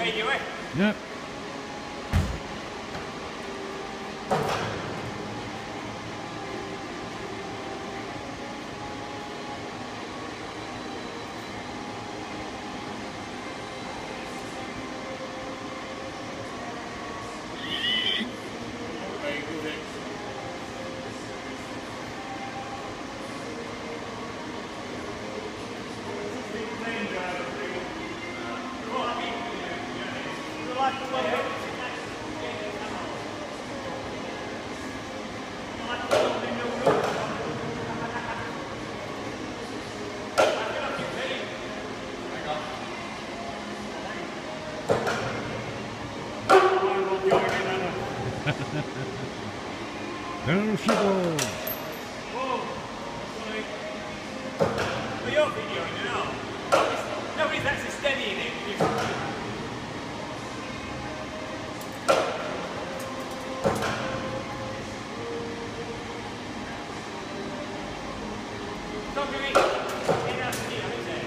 Hey, you eh? Yep. There she goes. Well, you're videoing, you know. Nobody's actually steadying it. Don't do it. It has to be, is it?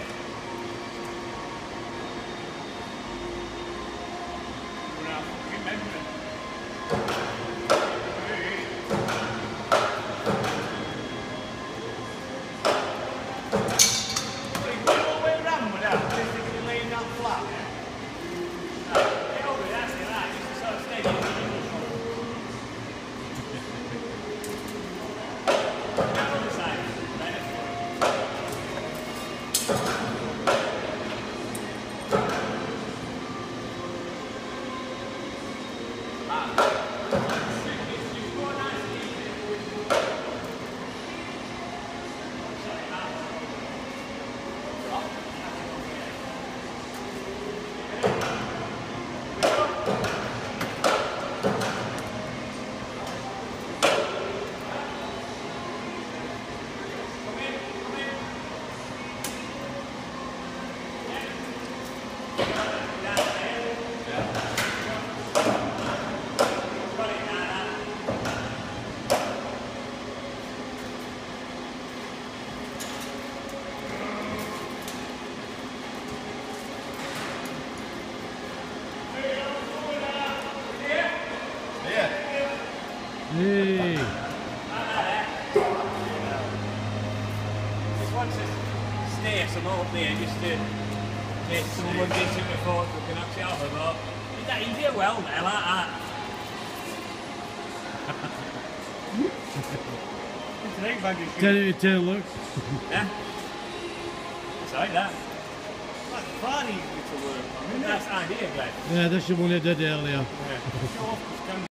Hey. Just want to stay some up there just to get someone decent before we can actually have a but is that easier well there like that? Tell you to look. Yeah? It's like that. That's far easier to work on, isn't it? That's the idea, Glenn. Yeah, that's the one I did earlier. Yeah.